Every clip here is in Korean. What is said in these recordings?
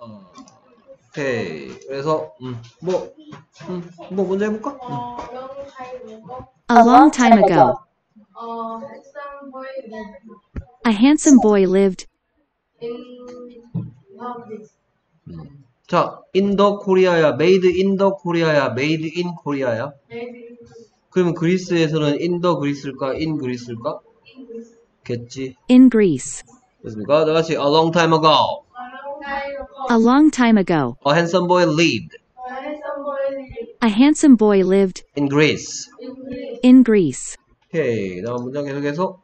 오케이. 그래서 뭐 먼저 해볼까? A long time ago, a handsome boy lived 자, in the Korea야, made in the Korea야, made in Korea야? 그러면 그리스에서는 in the 그리스일까, in 그리스일까? 겠지. in Greece. 됐습니까? 다 같이 a long time ago, A long time ago, a handsome boy lived a handsome boy lived in Greece. in Greece. 오케이. 다음 문장 계속해서.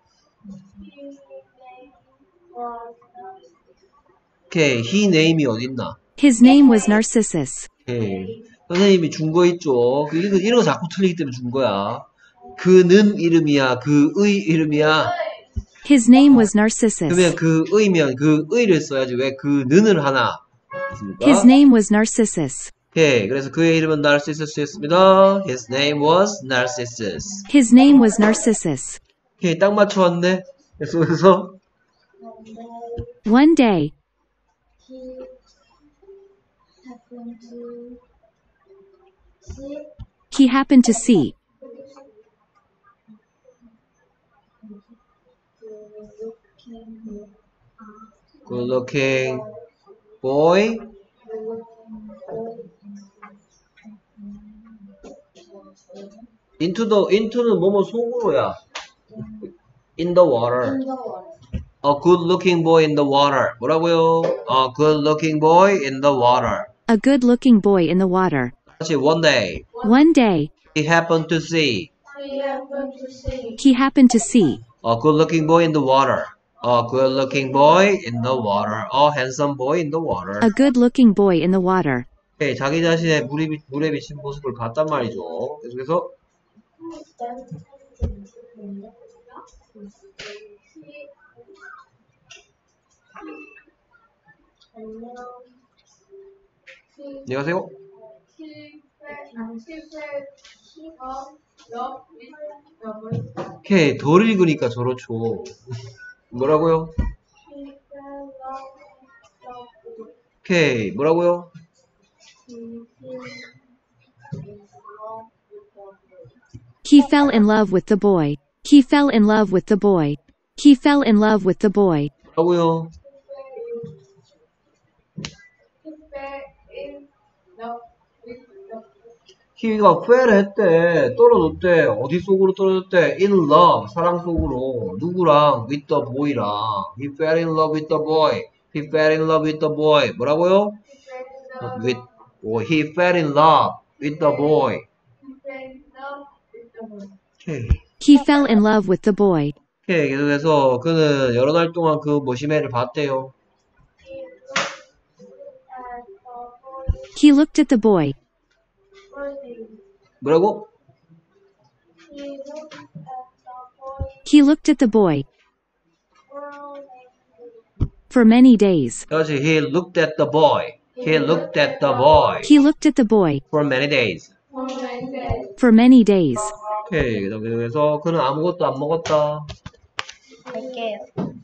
오케이. he name이 어딨나? His name was Narcissus. 오케이. 선생님이 준 거 있죠? 이런 거 자꾸 틀리기 때문에 준 거야. 그는 이름이야, 그의 이름이야. His name was Narcissus. 그러면 그의면 그의를 써야지 왜 그는을 하나? 됐습니까? His name was Narcissus. 오케이. 그래서 그의 이름은 나르시스였습니다. His name was Narcissus. His name was Narcissus. 오케이. 딱 맞춰왔네. 그래서 One day, he happened to see good looking boy into는 뭐뭐 속으로야. in the water. A good looking boy in the water. 뭐라고요? A good looking boy in the water. a good-looking boy in the water. 다시 one day One day, he happened to see he happened to see a good looking boy in the water. A good looking boy in the water. A handsome boy in the water. a good-looking boy in the water. 오케이, 자기 자신의 물에 비친 모습을 봤단 말이죠. 계속해서 안녕하세요. 오케이, 덜 읽으니까 저렇죠. 뭐라고요? 오케이, 뭐라고요? He fell in love with the boy. He fell in love with the boy. He fell in love with the boy. 뭐라고요? 키위가 fell 했대. 떨어졌대. 어디 속으로 떨어졌대? in love. 사랑 속으로. 누구랑? with the boy랑. He fell in love with the boy. He fell in love with the boy. 뭐라고요? with boy. He fell in love with the boy. 오케이. He fell in love with the boy. 오케이. 계속해서 그는 여러 날 동안 그 모시매를 봤대요. He looked at the boy. 뭐라고? He looked at the boy for many days. 다시 he looked at the boy. He looked at the boy He looked at the boy for many days. for many days. 오케이. 그다음 계속해서 그는 아무것도 안 먹었다. 할게요.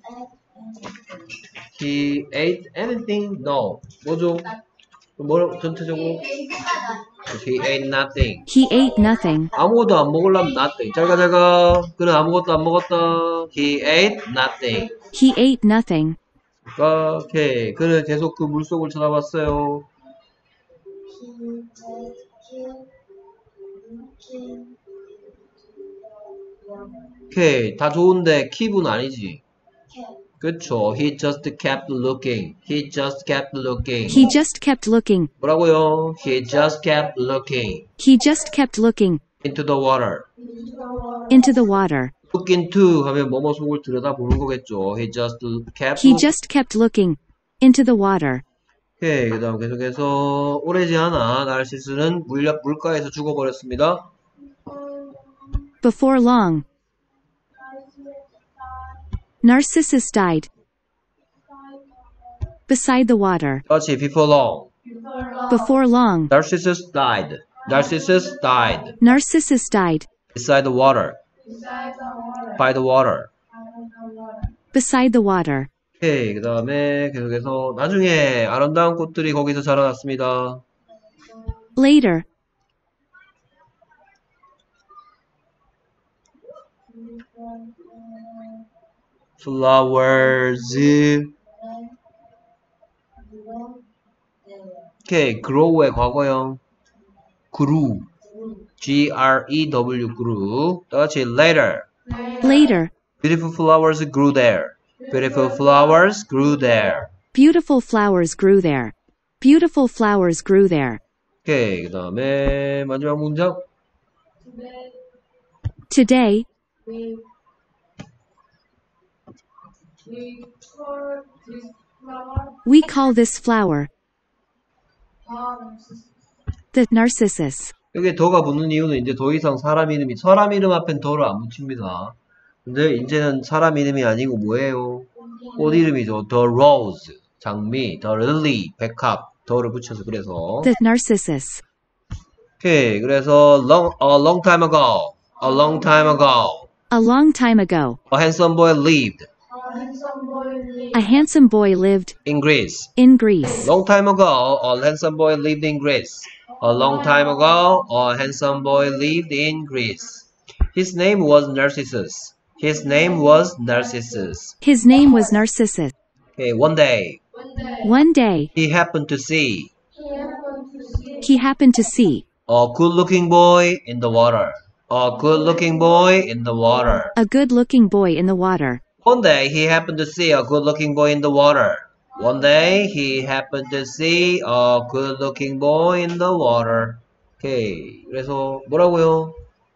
He ate anything? No. 뭐죠? 뭐라 전체적으로? He ate nothing. He ate nothing. 아무것도 안 먹으려면 nothing. 잘가. 그는 아무것도 안 먹었다. He ate nothing. He ate nothing. 오케이. 그는 계속 그 물속을 쳐다봤어요. 오케이. 다 좋은데 keep은 아니지. 그쵸. He just kept looking. He just kept looking. He just kept looking. 뭐라고요? He just kept looking He just kept looking into the water. into the water. Look into 하면 뭐뭐 속을 들여다보는 거겠죠. He just kept He just kept looking into the water. 오케이. 그 다음 계속해서 오래지 않아 나르시스는 물가에서 죽어버렸습니다. Before long, Narcissus died beside the water. 다시 before long. Before long, Narcissus died. Narcissus died Narcissus died beside the water. By the water. beside the water. 오케이. 그 다음에 계속해서 나중에 아름다운 꽃들이 거기서 자라났습니다. Later. flowers. 오케이. grow의 과거형 grew. G-R-E-W grew. 다같이 later. Later. Beautiful flowers grew there. Beautiful flowers grew there. Beautiful flowers grew there. Beautiful flowers grew there. 오케이. 그 다음에 마지막 문장. Today, we call this flower the narcissus. 여기 더가 붙는 이유는 이제 더 이상 사람 이름 앞엔 더를 안 붙입니다. 근데 이제는 사람 이름이 아니고 뭐예요? 꽃 이름이죠. The rose, 장미, the lily, 백합, 더를 붙여서 그래서. The narcissus. 오케이. 그래서 a long time ago, a long time ago, A long time ago, a handsome boy lived a handsome boy lived in Greece. in Greece. Long time ago, a handsome boy lived in Greece. A long time ago, a handsome boy lived in Greece. His name was Narcissus. His name was Narcissus. His name was Narcissus. Okay, one day, One day, he happened to see he happened to see a good-looking boy in the water. A good-looking boy in the water. a good-looking boy in the water. One day, he happened to see a good-looking boy in the water. One day, he happened to see a good-looking boy in the water. 오케이. 그래서 뭐라고요?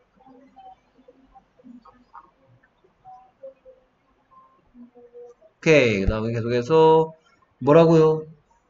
오케이. 그 다음에 계속해서 뭐라고요?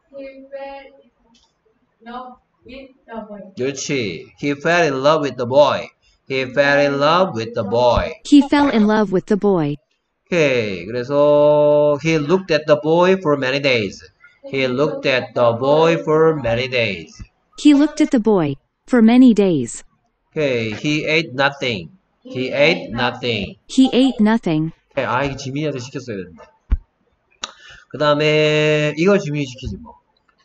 그렇지. He fell in love with the boy. He fell in love with the boy. He fell in love with the boy. 오케이. 그래서 he looked at the boy for many days. He looked at the boy for many days. He looked at the boy for many days. 오케이. He ate nothing. He ate nothing. He ate nothing. 오케이. 아, 이거 지민이한테 시켰어야 되는데. 그 다음에 이걸 지민이 시키지 뭐.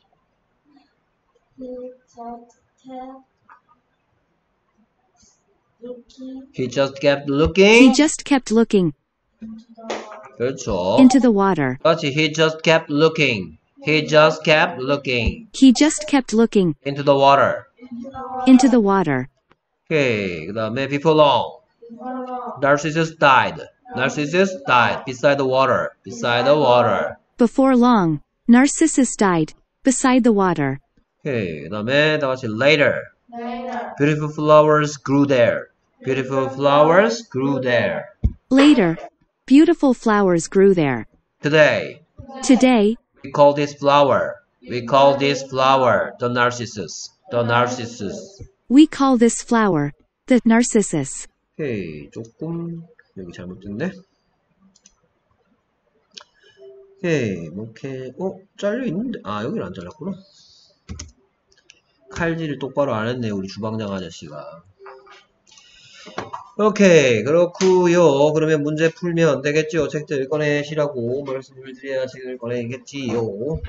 He just kept He looking. just kept looking 그렇죠. into the water. 그렇지. He just kept looking. He just kept looking He just kept looking into the water. into the water. 오케이. 그 다음에 before long. Narcissus died. Narcissus died beside the water. Beside the water. Before long, Narcissus died beside the water. 오케이. 그 다음에 다 같이 later. Beautiful flowers grew there. Beautiful flowers grew there. Later, beautiful flowers grew there. Today, Today, we call this flower. We call this flower the narcissus. The narcissus. we call this flower the narcissus. 오케이. 조금 여기 잘못됐네. 오케이. 이렇게 잘려 있는데 여기는 안 잘랐구나. 칼질을 똑바로 안 했네 우리 주방장 아저씨가. 오케이. 그렇구요. 그러면 문제 풀면 되겠죠. 책들 꺼내시라고 말씀을 드려야 책을 꺼내겠지요.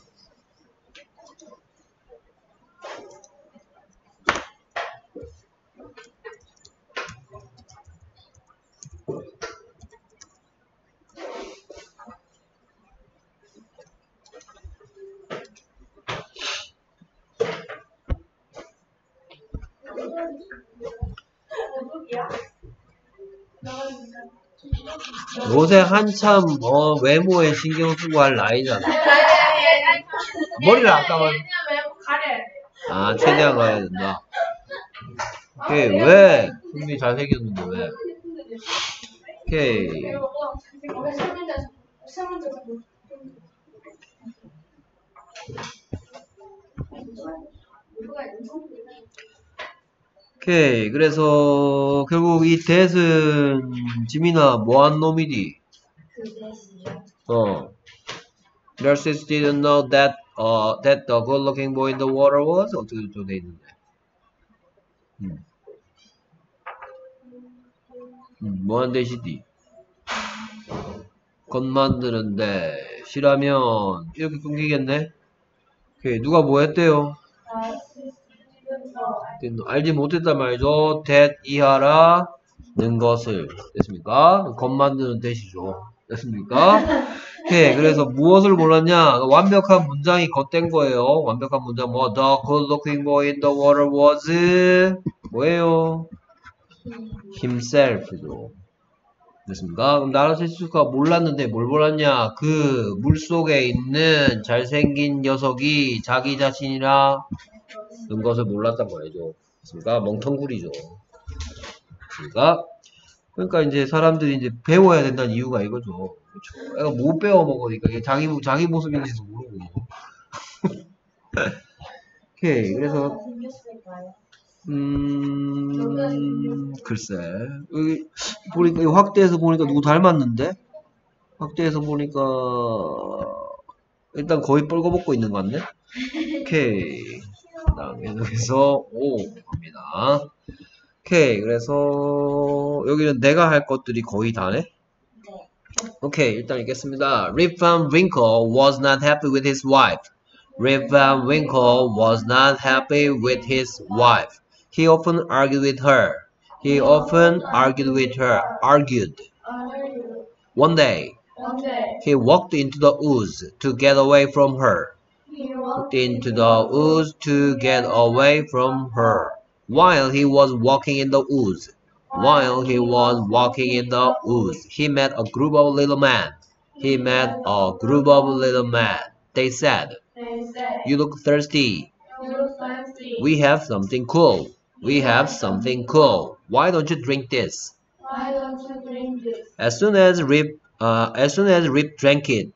요새 한참 외모에 신경 쓰고 할 나이잖아. 머리를 안 감아. 최대한 가야 된다. 오케이. 왜? 손이 잘생겼는데 왜? 오케이. 오케이. 그래서 결국 이 that은 지민아 뭐한 놈이디? Narcissus didn't know that that the good-looking boy in the water was 어떻게 좀 돼 있는데? 뭐한 대시디? 겉 만드는데 that이라면 이렇게 끊기겠네. 오케이, 누가 뭐 했대요? 알지 못했단 말이죠. that 이하라는 것을. 됐습니까? 것 만드는 that이죠. 됐습니까? 오케이, 그래서 무엇을 몰랐냐? 완벽한 문장이 겉된 거예요. 완벽한 문장 뭐 the good looking boy in the water was 뭐예요? himself죠. 됐습니까? 그럼 나라테스가 몰랐는데 뭘 몰랐냐? 그 물속에 있는 잘생긴 녀석이 자기 자신이라는 것을 몰랐단 말이죠. 됐습니까? 멍텅구리죠. 됐습니까? 그러니까 이제 사람들이 이제 배워야 된다는 이유가 이거죠. 그렇죠. 애가 못 배워 먹으니까 이게 자기 모습인지도 모르고. 오케이. 그래서 글쎄. 여기 보니까 이 확대해서 보니까 누구 닮았는데? 확대해서 보니까 일단 거의 뻘거벗고 있는 것 같네. 오케이. 그다음에 여기서 오 갑니다. 오케이. 그래서 여기는 내가 할 것들이 거의 다네. 오케이. 일단 읽겠습니다. Rip Van Winkle was not happy with his wife. Rip Van Winkle was not happy with his wife. He often argued with her. Argued. One day, he walked into the woods to get away from her. While he was walking in the woods, he met a group of little men. They said, "You look thirsty. We have something cool. Why don't you drink this?" As soon as Rip drank it,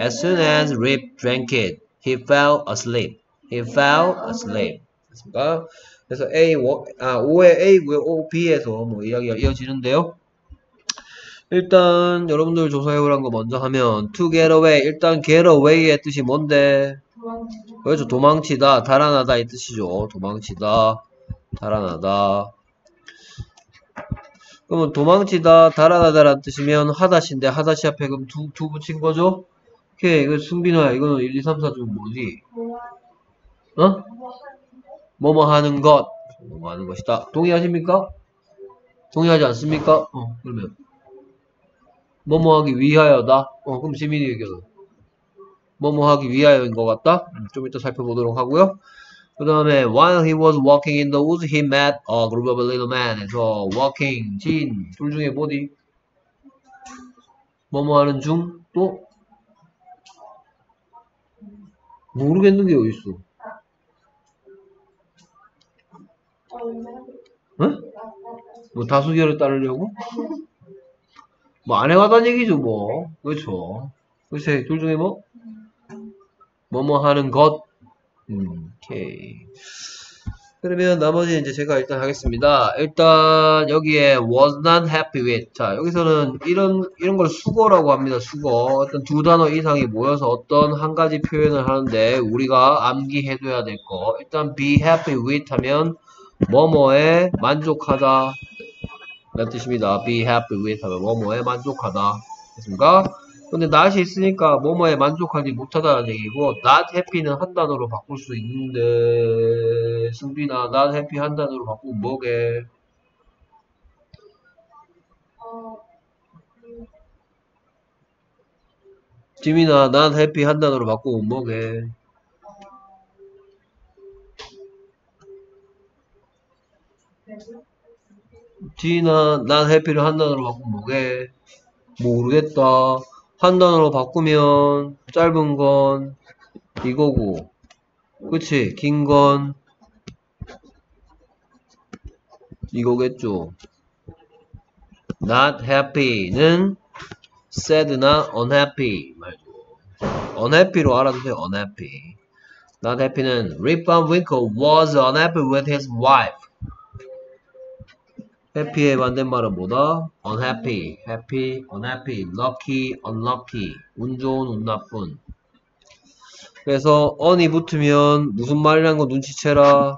he fell asleep. 됐습니까? 그래서 O의 A고요. O, B에서 뭐 이야기가 이어지는데요. 일단 여러분들 조사해오란 거 먼저 하면 to get away. 일단 get away의 뜻이 뭔데? 그렇죠. 도망치다, 달아나다 이 뜻이죠. 도망치다, 달아나다. 그러면 도망치다, 달아나다라는 뜻이면 하다시인데 하다시 앞에 그럼 두 붙인 거죠? 오케이. 이거 승빈아, 이거는 1, 2, 3, 4 중 뭐지? 어? 뭐뭐 하는 것. 뭐뭐 하는 것이다. 동의하십니까? 동의하지 않습니까? 그러면 뭐뭐 하기 위하여다. 그럼 지민이 의견은 뭐뭐 하기 위하여인 것 같다. 좀 이따 살펴보도록 하고요. 그 다음에 while he was walking in the woods, he met a group of little men. 그래서 walking, 진, 둘 중에 뭐디? 뭐뭐 하는 중? 또? 모르겠는 게 어딨어? 응? 뭐 다수결을 따르려고? 뭐 안 해가다는 얘기죠 뭐. 그렇죠. 글쎄 둘 중에 뭐뭐 하는 것. 오케이. 그러면 나머지 이제 제가 일단 하겠습니다. 일단 여기에 was not happy with. 자 여기서는 이런 걸 수거라고 합니다. 수거. 어떤 두 단어 이상이 모여서 어떤 한 가지 표현을 하는데 우리가 암기해둬야 될 거. 일단 be happy with 하면 뭐뭐에 만족하다 라는 뜻입니다. be happy with 하면 뭐뭐에 만족하다. 됐습니까? 근데 not이 있으니까 뭐뭐에 만족하지 못하다는 얘기고 not happy는 한 단어로 바꿀 수 있는데 승빈아 not happy 한 단어로 바꾸면 뭐게? 지민아 not happy 한 단어로 바꾸면 뭐게? 지인아 not happy를 한 단어로 바꾸면 뭐게? 모르겠다. 한 단어로 바꾸면 짧은 건 이거고 그치? 긴 건 이거겠죠. not happy는 sad나 unhappy 말고 unhappy로 알아두세요. unhappy. not happy는 Rip Van Winkle was unhappy with his wife. happy의 반대말은 뭐다? unhappy, happy, unhappy, lucky, unlucky, 운 좋은, 운 나쁜. 그래서 on이 붙으면 무슨 말이라는 거 눈치채라.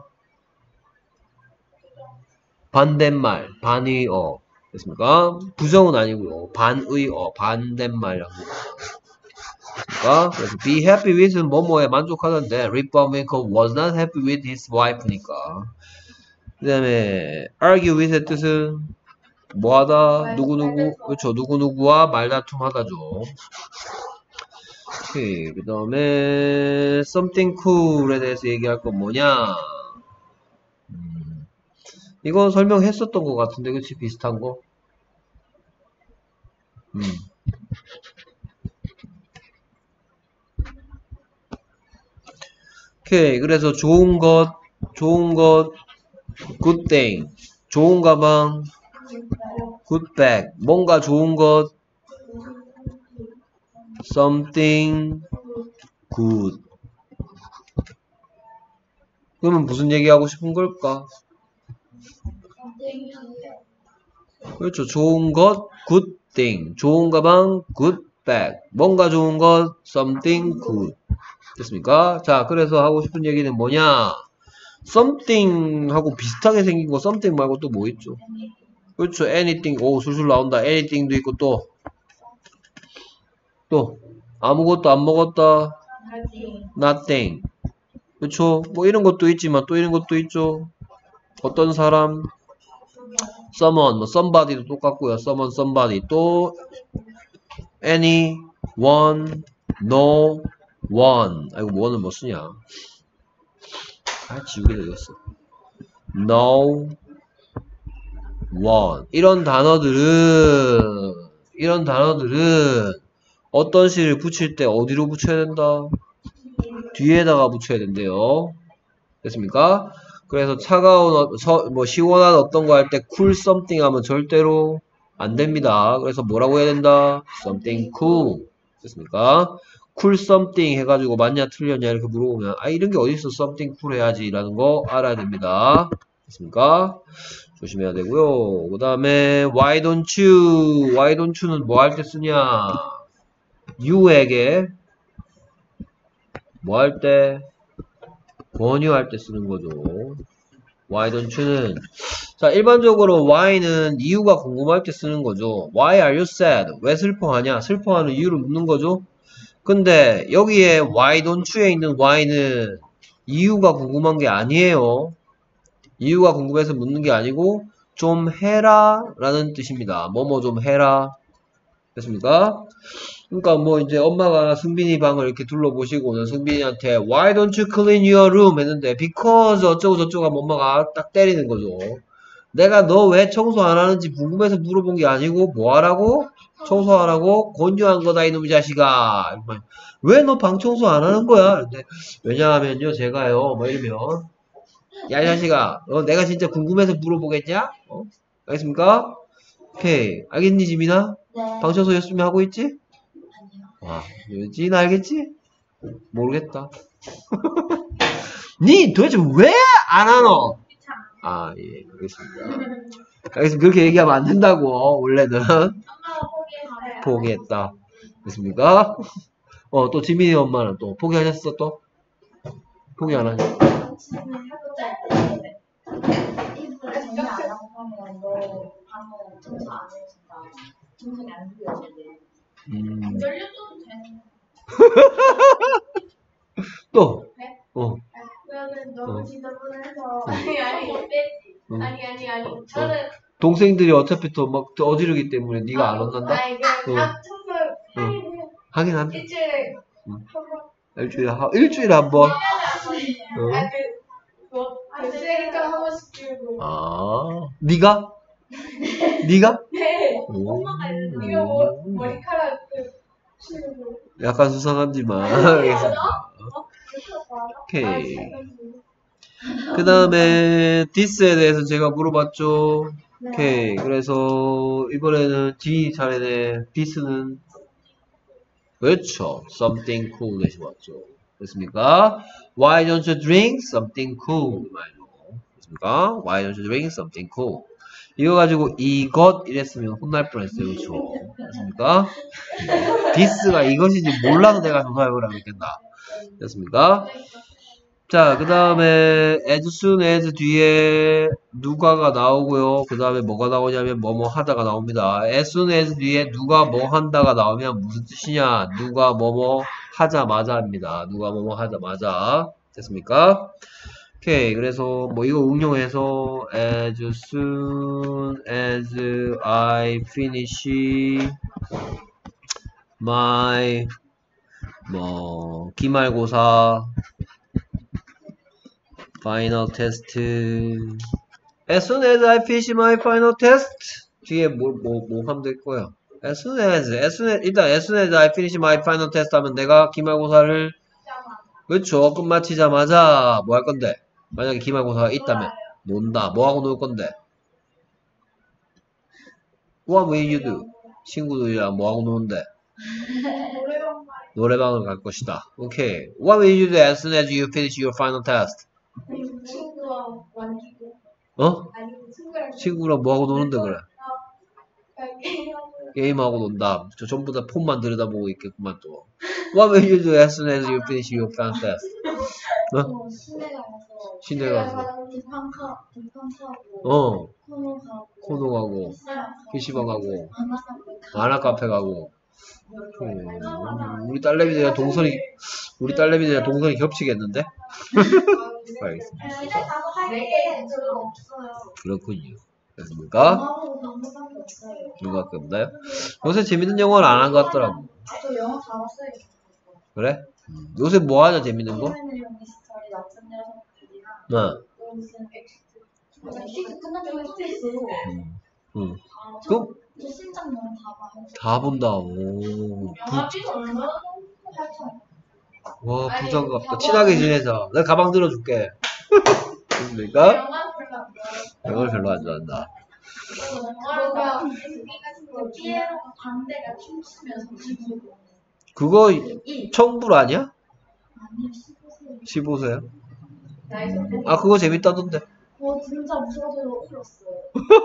반대말, 반의어. 됐습니까? 부정은 아니고요. 반의어, 반대말이라고. 그래서 be happy with는 뭐뭐에 만족하던데 Republican was not happy with his wife니까. 그 다음에 argue with의 뜻은 뭐하다? 누구누구, 그렇죠. 누구누구와 말다툼하다죠. 오케이. 그 다음에 something cool에 대해서 얘기할 건 뭐냐? 이건 설명했었던 것 같은데, 그치? 비슷한 거. 오케이. 그래서 좋은 것, good thing. 좋은 가방, good bag. 뭔가 좋은 것, something good. 그러면 무슨 얘기하고 싶은 걸까? 그렇죠. 좋은 것, good thing. 좋은 가방, good bag. 뭔가 좋은 것, something good. 됐습니까? 자, 그래서 하고 싶은 얘기는 뭐냐? something 하고 비슷하게 생긴 거 something 말고 또 뭐 있죠? 그렇죠. anything. 오, 술술 나온다. anything도 있고 또 아무것도 안 먹었다. nothing. 그렇죠. 뭐 이런 것도 있지만 또 이런 것도 있죠. 어떤 사람 someone, 뭐 somebody도 똑같고요. someone, somebody. 또 any, one, no, one. 아이고 one은 뭐 쓰냐? 아, 지우개 되겠어. no, one. 이런 단어들은 어떤 시를 붙일 때 어디로 붙여야 된다? 뒤에다가 붙여야 된대요. 됐습니까? 그래서 차가운, 시원한 어떤 거 할 때 cool something 하면 절대로 안 됩니다. 그래서 뭐라고 해야 된다? something cool. 됐습니까? cool something 해가지고 맞냐 틀렸냐 이렇게 물어보면 아, 이런 게 어딨어? something cool 해야지 라는 거 알아야 됩니다. 됐습니까? 조심해야 되고요. 그 다음에 why don't you는 뭐 할 때 쓰냐? you에게 뭐 할 때? 권유할 때 쓰는 거죠. why don't you는 자, 일반적으로 why는 이유가 궁금할 때 쓰는 거죠. why are you sad? 왜 슬퍼하냐? 슬퍼하는 이유를 묻는 거죠. 근데 여기에 why don't you에 있는 why는 이유가 궁금한 게 아니에요. 이유가 궁금해서 묻는 게 아니고 좀 해라 라는 뜻입니다. 뭐뭐 좀 해라. 됐습니까? 그러니까 뭐 이제 엄마가 승빈이 방을 이렇게 둘러보시고는 승빈이한테 Why don't you clean your room? 했는데 Because 어쩌고 저쩌고 하면 엄마가 딱 때리는 거죠. 내가 너 왜 청소 안 하는지 궁금해서 물어본 게 아니고 뭐 하라고? 청소하라고? 권유한 거다 이놈의 자식아. 왜 너 방 청소 안 하는 거야? 근데 왜냐하면요 제가요 뭐 이러면 야 이 자식아 내가 진짜 궁금해서 물어보겠냐? 알겠습니까? 오케이 알겠니 지민아? 네. 방 청소 열심히 하고 있지? 와, 지인 알겠지? 모르겠다. 니 도대체 왜 안 하노? 아, 예, 알겠습니다. 알겠습니다. 그렇게 얘기하면 안 된다고, 원래는. 포기했다. 됐습니까? 또 지민이 엄마는 또 포기하셨어, 또? 포기 안 하냐? 또? 네? 그러면 너무 지저분해서 아니 저는 동생들이 어차피 또 막 어지르기 때문에 네가 안 혼난다? 아니 다 청소 하긴 한다. 일주일에 일주일에 한 번. 쓰레기통 한 번씩 주고 네가? 네 오. 이거 머리카락 치우고 약간 수상하지만 알겠습니다. 오케이. 그 다음에 this에 대해서 제가 물어봤죠. 오케이. 그래서 이번에는 D 차례네. this는 그렇죠. something cool 대신 왔죠. 됐습니까? Why don't you drink something cool? 말로. 됐습니까? Why don't you drink something cool? 이거 가지고 이것 이랬으면 혼날 뻔했어요. 그렇죠? 됐습니까? this가 이것인지 몰라도 내가 전화해보라고 했겠다. 됐습니까? 자, 그 다음에 as soon as 뒤에 누가가 나오고요. 그 다음에 뭐가 나오냐면 뭐뭐 하다가 나옵니다. as soon as 뒤에 누가 뭐 한다가 나오면 무슨 뜻이냐? 누가 뭐뭐 하자마자입니다. 누가 뭐뭐 하자마자. 됐습니까? 오케이. 그래서 뭐 이거 응용해서 as soon as I finish my 뭐 기말고사 final test. As soon as I finish my final test. 뒤에 뭐 하면 될 거야. As soon as, 일단 as soon as I finish my final test 하면 내가 기말고사를, 그렇죠. 끝마치자마자 뭐 할 건데? 만약에 기말고사가 있다면 논다. 뭐 하고 놀 건데? What will you do? 친구들이랑 뭐 하고 노는데? 노래방을 갈 것이다. 오케이. What will you do as soon as you finish your final test? 친구랑 만지고 어? 아니면 친구랑 친구랑 뭐 하고 노는데 그래? 게임하고 게임하고 논다. 저 전부 다 폰만 들여다보고 있겠구만 또. What will you do as soon as you finish your final test? 어? 시내 가서 시내 가서. 빙판 타고 어. 코노 가고 코노 가고, PC방 가고, 만화 만화 카페 가고. 우리 딸내미들이랑 동선이 겹치겠는데? 알겠습니다. 시내 가서 할게 별로 없어요. 그렇군요. 됐습니까? 영어하고 방송밖에 없어요. 누가 없나요? 요새 재밌는 영화를 안 한 것 같더라고. 저 영어 다 봤어요. 그래? 요새 뭐 하냐, 재밌는 거? 미스터리 나쁜 녀석들이랑 응. 무슨 엑시트 끝난 적이 또 있어요. 응. 그럼 저 신작 영화 다 봐요. 다 본다. 오. 영화비도 얼마나 와, 부장갑다. 친하게 지내자. 내가 가방 들어줄게. 됐습니까? 영화 별로 안 좋아해요. 영어를 별로 안 좋아한다. 영화가 피에로가 광대가 춤추면서 기부고 그거 청불 아니야? 아니요 15세 15세야? 나이 좀 아, 그거 재밌다던데. 진짜 무서워서 울었어요.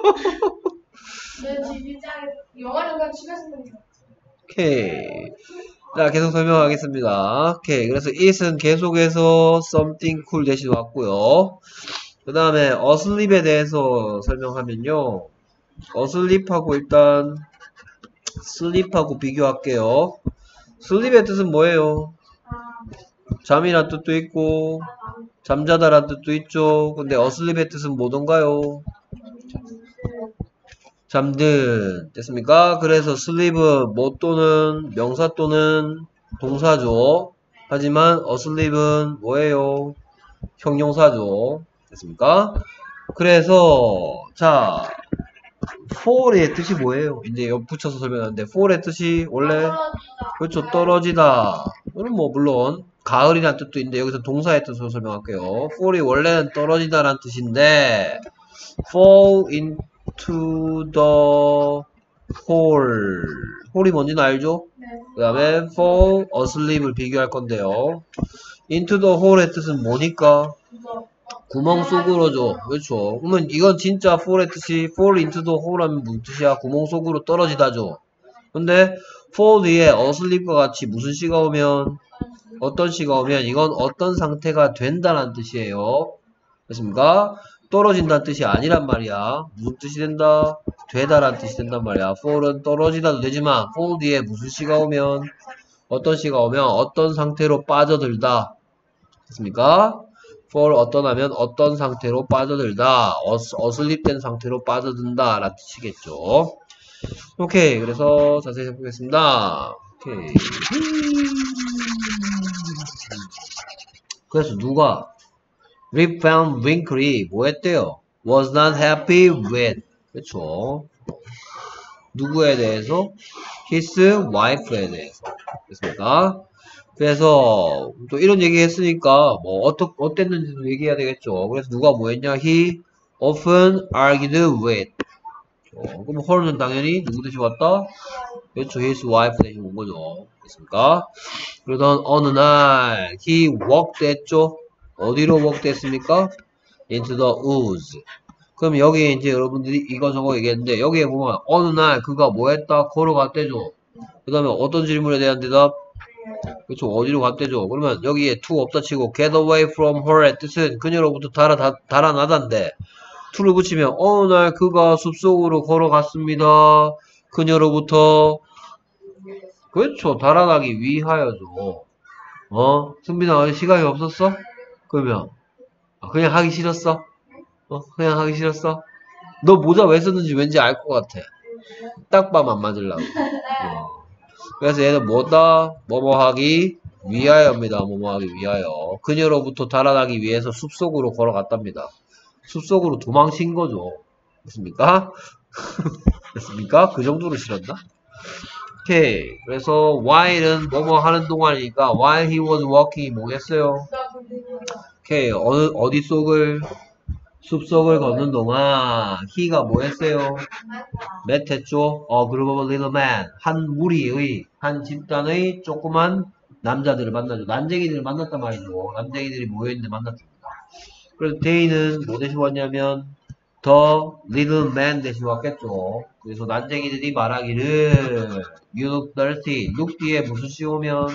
내 집이 짱 영화를 집에서 보는 게 오케이. 자, 계속 설명하겠습니다. 오케이. 그래서 it은 계속해서 something cool 대신 왔고요. 그 다음에 asleep에 대해서 설명하면요. asleep하고 일단 sleep하고 비교할게요. sleep의 뜻은 뭐예요? 잠이란 뜻도 있고 잠자다란 뜻도 있죠. 근데 asleep의 뜻은 뭐던가요? 잠든. 됐습니까? 그래서 sleep은 뭐 또는 명사 또는 동사죠. 하지만 asleep은 뭐예요? 형용사죠. 됐습니까? 그래서 자 fall의 뜻이 뭐예요? 이제 옆 붙여서 설명하는데 fall의 뜻이 원래 그렇죠. 떨어지다. 이건 뭐 물론 가을이라는 뜻도 있는데 여기서 동사의 뜻으로 설명할게요. fall이 원래는 떨어지다라는 뜻인데 fall into the hole. 홀이 뭔지는 알죠? 그 다음에 fall asleep을 비교할 건데요. into the hole의 뜻은 뭐니까? 구멍 속으로죠. 그렇죠. 그러면 이건 진짜 fall의 뜻이 fall into the hole 하면 무슨 뜻이야? 구멍 속으로 떨어지다죠. 근데 fall 뒤에 asleep과 같이 무슨 시가 오면 어떤 시가 오면 이건 어떤 상태가 된다는 뜻이에요. 됐습니까? 떨어진다는 뜻이 아니란 말이야. 무슨 뜻이 된다? 되다라는 뜻이 된단 말이야. fall은 떨어지다도 되지만 fall 뒤에 무슨 시가 오면 어떤 시가 오면 어떤 상태로 빠져들다. 됐습니까? fall 어떤 하면 어떤 상태로 빠져들다. 어슬립된 상태로 빠져든다 라는 뜻이겠죠. 오케이. 그래서 자세히 해보겠습니다. 오케이. 그래서 누가 Rip Van Winkle이 뭐 했대요? Was not happy with. 그렇죠. 누구에 대해서? His wife에 대해서. 됐습니까? 그래서 또 이런 얘기 했으니까 뭐 어땠는지도 얘기해야 되겠죠. 그래서 누가 뭐 했냐? He often argued with. 그럼 her는 당연히 누구 대신 왔다? 그렇죠. His wife 대신 온 거죠. 됐습니까? 그러던 어느 날 he walked 했죠. 어디로 walked 했습니까? Into the woods. 그럼 여기 이제 여러분들이 이거저거 얘기했는데 여기에 보면 어느 날 그가 뭐 했다? 걸어갔대죠. 그 다음에 어떤 질문에 대한 대답? 그쵸, 어디로 갔대죠. 그러면 여기에 to 없다 치고 get away from her의 뜻은 그녀로부터 달아나다인데 to를 붙이면 어느 날 그가 숲속으로 걸어갔습니다. 그녀로부터. 그렇죠, 달아나기 위하여죠. 승빈아, 시간이 없었어? 그러면 그냥 하기 싫었어? 그냥 하기 싫었어? 너 모자 왜 썼는지 왠지 알 것 같아. 딱밤 안 맞으려고. 그래서 얘는 뭐다? 뭐뭐 하기 위하여입니다. 뭐뭐 하기 위하여. 그녀로부터 달아나기 위해서 숲속으로 걸어갔답니다. 숲속으로 도망친 거죠. 됐습니까? 됐습니까? 그 정도로 싫었나? 오케이. 그래서 while은 뭐뭐 하는 동안이니까 while he was walking이 뭐겠어요? 오케이. 어디 속을? 숲속을 걷는 동안 he가 뭐했어요? 맷했죠? group of little men. 한 무리의, 한 집단의 조그만 남자들을 만나죠. 난쟁이들을 만났단 말이죠. 난쟁이들이 모여있는데 만났습니다. 그래서 they는 뭐 대신 왔냐면 the little man 대신 왔겠죠. 그래서 난쟁이들이 말하기를 you look thirsty. look 뒤에 무슨 시 오면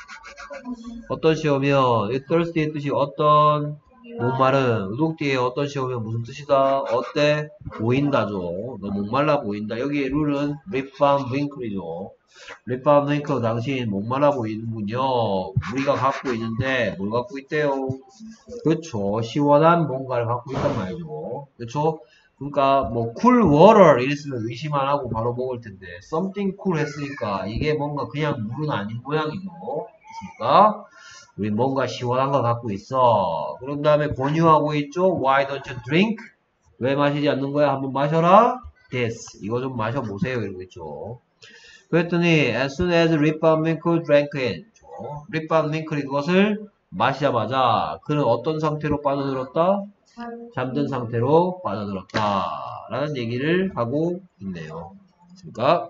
어떤 시 오면 이 thirsty의 뜻이 어떤 목마른. look 뒤에 어떤 시 오면 무슨 뜻이다? 어때? 보인다죠. 너 목말라 보인다. 여기에 룰은 lip balm wrinkle이죠. lip balm wrinkle 당신 목말라 보이는군요. 우리가 갖고 있는데 뭘 갖고 있대요? 그렇죠. 시원한 뭔가를 갖고 있단 말이죠. 그렇죠? 그러니까 뭐 cool water 이랬으면 의심 안 하고 바로 먹을 텐데 something cool 했으니까 이게 뭔가 그냥 물은 아닌 모양이죠. 그렇습니까? 우리 뭔가 시원한 거 갖고 있어. 그런 다음에 권유하고 있죠. Why don't you drink? 왜 마시지 않는 거야? 한번 마셔라. This. 이거 좀 마셔보세요. 이러고 있죠. 그랬더니 as soon as Rip Van Winkle drank it. Rip Van Winkle이 그것을 마시자마자 그는 어떤 상태로 빠져들었다? 잠든 상태로 빠져들었다. 라는 얘기를 하고 있네요. 그러니까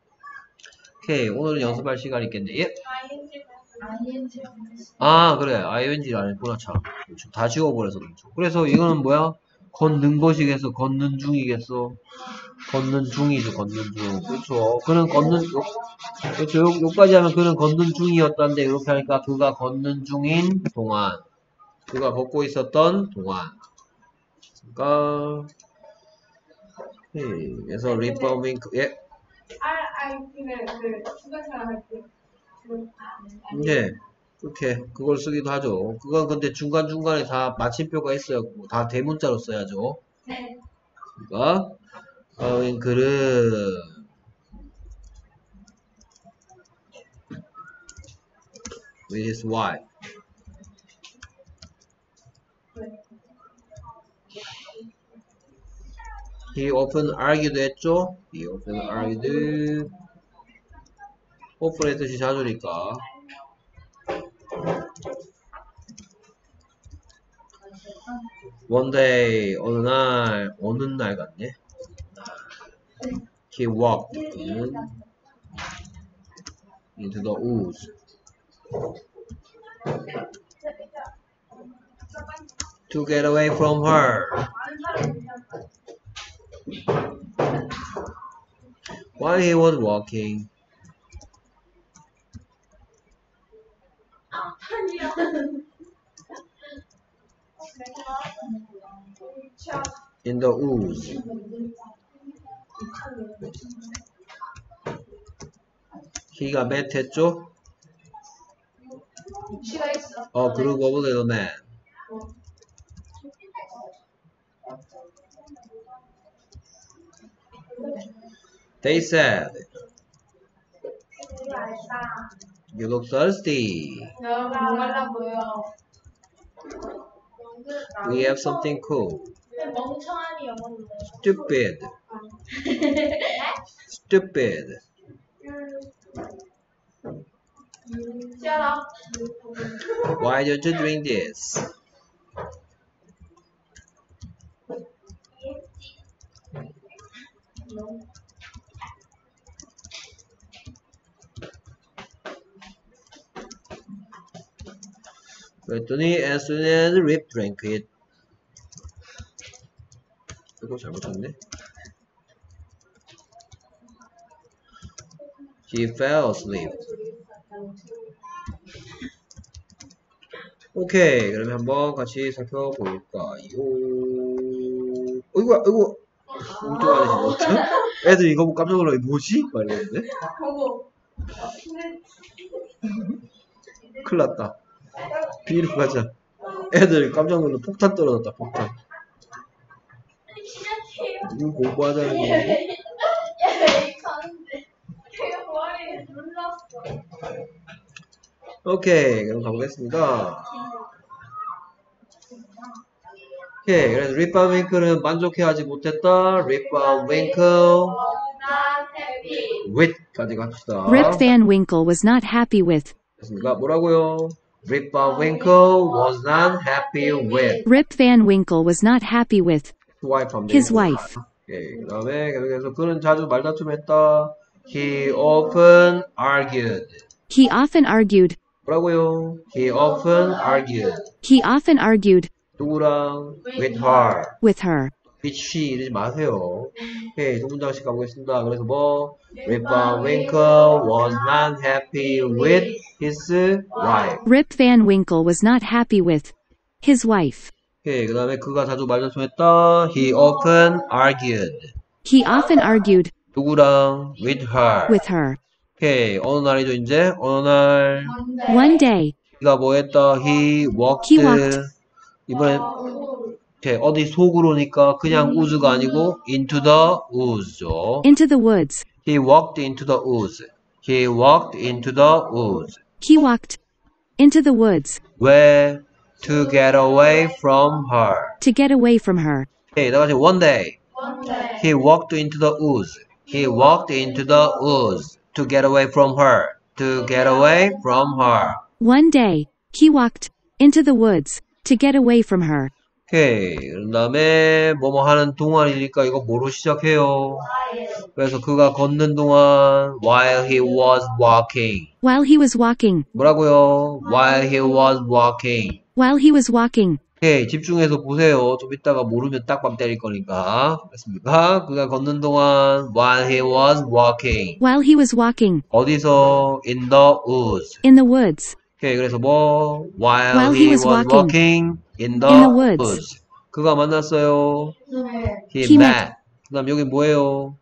오케이. 오늘은 연습할 시간이 있겠네. 예? 아, 그래. ing를 안 했구나, 참. 그렇죠. 다 지워버려서 그렇죠. 그래서 이거는 뭐야? 걷는 것이겠어? 걷는 중이겠어? 걷는 중이죠, 걷는 중. 그렇죠. 그는 그렇죠. 요까지 하면 그는 걷는 중이었단데, 이렇게 하니까 그가 걷는 중인 동안. 그가 걷고 있었던 동안. 그러니까, 그래서 리퍼밍, 예? RIP는 그 수강사람 할 때. 네. 그렇게 그걸 쓰기도 하죠. 그건 근데 중간중간에 다 마침표가 있어요. 다 대문자로 써야죠. 네. 그러니까 글은 which is why he often argued 했죠. he often argued often의 뜻이 자주니까 one day 어느 날 같네. he walked into the woods to get away from her. While he was walking, in the woods, he가 met 했죠? 시가 있어. group of little men. They said, you look thirsty. 야, 목말라 보여. We have something cool. 멍청하니 영어로. Stupid. Stupid. 시아라. Why don't you drink this? 그랬더니 as soon as Rip drank it. 이거 잘못했네. He fell asleep. 오케이. 그러면 한번 같이 살펴볼까요? 어이구. 엉뚱하네, 진짜. 애들 이거 보고 깜짝 놀라, 뭐지? 막 이러는데. 보고. 큰일 났다. 비닐로 가자. 애들 깜짝 놀라 폭탄 떨어졌다, 폭탄. 누구 공부하자는 거. 오케이, 그럼 가보겠습니다. 오케이, 그래서 Rip Van Winkle은 만족해하지 못했다. Rip Van Winkle with까지 갑시다. Rip Van Winkle was not happy with. 됐습니까? 뭐라고요? Rip Van Winkle was not happy with Rip Van Winkle was not happy with his wife. 오케이, 그 다음에 계속해서 그는 자주 말다툼했다. He often argued. He often argued. 뭐라고요? He often argued. He often argued 누구랑? With her. with her. with she 이러지 마세요. 오케이, 두 문장씩 가보겠습니다. 그래서 뭐? Rip Van Winkle was not happy with his wife. Rip Van Winkle was not happy with his wife. 오케이, 그 다음에 그가 자주 말다툼했다. He often argued. He often argued 누구랑? With her. with her. 오케이, 어느 날이죠, 이제? 어느 날. One day, 그가 뭐 했다? He walked. He walked. 이번엔, 오케이, 어디 속으로니까 그냥 우즈가 아니고 into the woods죠. into the woods. He walked into the woods. He walked into the woods. He walked into the woods 왜? To get away from her. to get away from her. 오케이, 다 같이 one day. He walked into the woods. He walked into the woods to get away from her. To get away from her. One day, he walked into the woods to get away from her. 오케이. 그 다음에 뭐뭐 하는 동안이니까 이거 뭐로 시작해요? 그래서 그가 걷는 동안 while he was walking. While he was walking. 뭐라고요? While he was walking. While he was walking. 오케이. 집중해서 보세요. 좀 이따가 모르면 딱밤 때릴 거니까. 됐습니까? 그가 걷는 동안 while he was walking. While he was walking 어디서? In the woods. in the woods. 오케이. 그래서 뭐? While While he he was was walking in the in the woods. woods. 그가 만났어요. He He met. 그 다음 여기 뭐예요?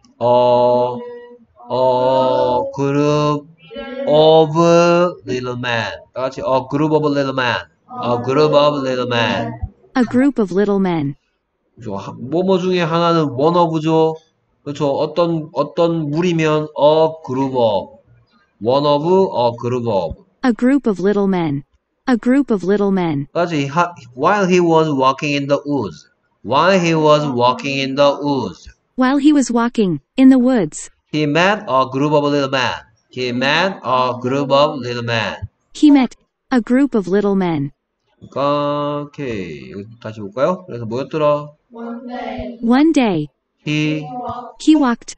group of little men. 다 같이 a group of little men. A group of little men. A group of little men. 그렇죠. 뭐뭐 중에 하나는 one of죠. 그렇죠. 어떤 무리면 a group of. one of, a group of. A group of little men. A group of little men. 다 같이 while he was walking in the woods. While he was walking in the woods. While he was walking in the woods, He met a group of little men. He met a group of little men. he met a group of little men. 그러니까 오케이 여기 다시 볼까요? 그래서 뭐였더라? One day, He he walked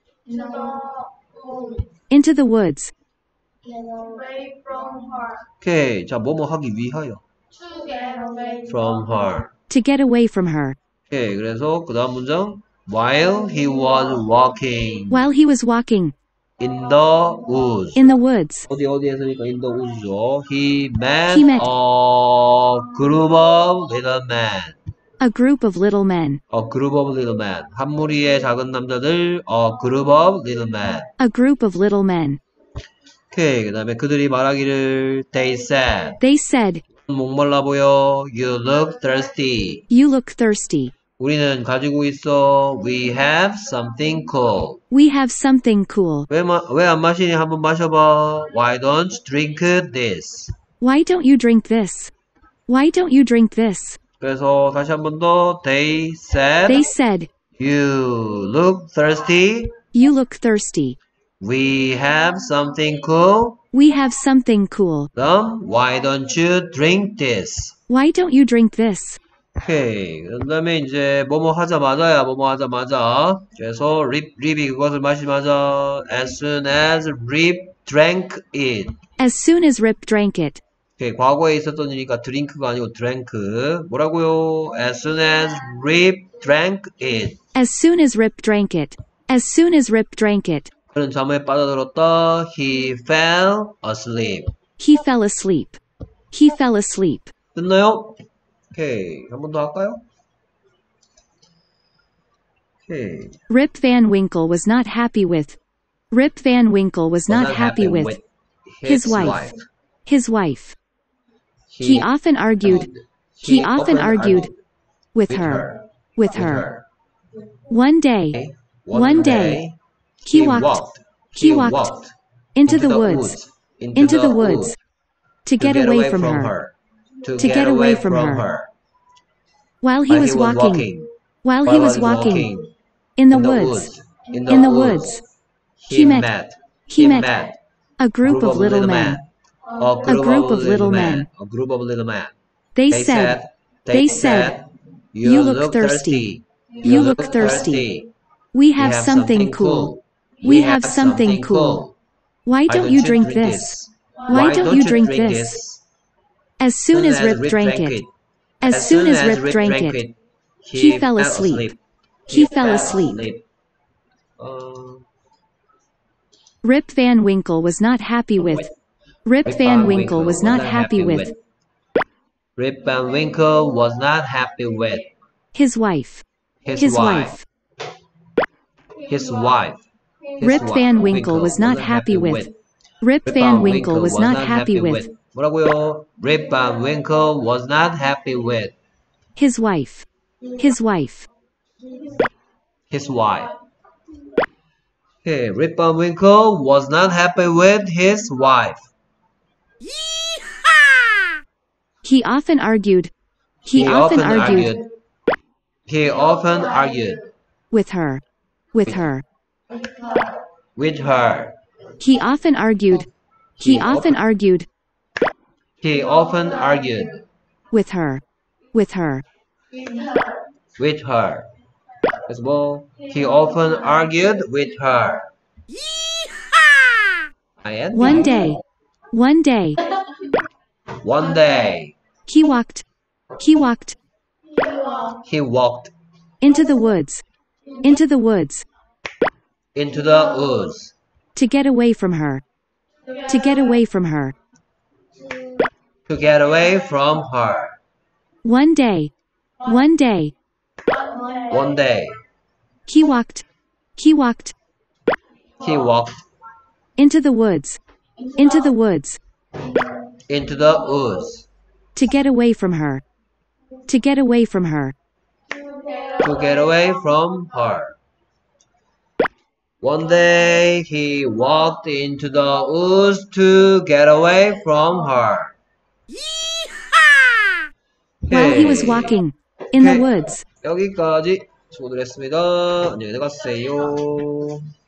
into the woods Away from her. 오케이 자 뭐뭐 하기 위하여 To get away from her. to get away from her. 오케이 그래서 그 다음 문장 While he was walking While he was walking in the woods. in the woods, 어디에서니까 in the woods죠. He met He met a group of little men. a group of little men. A group of little men. 한 무리의 작은 남자들. A group of little men. A group of little men. 오케이. 그 다음에 그들이 말하기를 They said. They said, 목말라 보여. You look thirsty. you look thirsty. 우리는 가지고 있어. We have something cool. We have something cool. 왜 안 마시니? 한번 마셔봐. Why don't you drink this? Why don't you drink this? Why don't you drink this? 그래서 다시 한 번 더. They said. They said, You look thirsty. you look thirsty. We have something cool. We have something cool. 그럼 why don't you drink this? Why don't you drink this? 오케이. 그 다음에 이제 뭐뭐 하자마자야. 뭐뭐 하자마자. 그래서 립이 그것을 마시마자. As soon as Rip drank it. As soon as Rip drank it. 오케이. 과거에 있었던 일이니까 drink가 아니고 drank. 뭐라고요? As soon as Rip drank it. As soon as Rip drank it. As soon as Rip drank it. 그는 잠에 빠져들었다. He fell asleep. He fell asleep. He fell asleep. 됐나요? 오케이. 한 번 더 할까요? 오케이. Rip Van Winkle was not happy with. Rip Van Winkle was not happy with his wife. His wife. He often argued. He often argued with her. With her. One day. He walked into the woods. Into the woods. To get away from her. To get away from her. While he was walking. While he was walking. In the woods. In the woods. He met a group of little men. A group of little men. A group of little men. They said, you look thirsty. You look thirsty. We have something cool. We have something cool. Why don't you drink this? Why don't you drink this? As soon as Rip drank it, as soon as Rip drank it, he fell asleep. He fell asleep. Rip Van Winkle was not happy with. Rip Van Winkle was not happy with. Rip Van Winkle was not happy with his wife. His wife. His wife. Rip Van Winkle was not happy with. Rip Van Winkle was not happy with. 뭐라고요? Rip Van Winkle was not happy with his wife. His wife. His wife. Okay, Rip Van Winkle was not happy with his wife. He often argued. He often argued with her. With her. With her. He often argued. He often argued with her. With her. With her. As well, he often argued with her. One day. He walked into the woods. To get away from her. One day. He walked into the woods. To get away from her. One day he walked into the woods to get away from her. While he was walking in the woods. 여기까지 수고들 했습니다. 안녕히 가세요.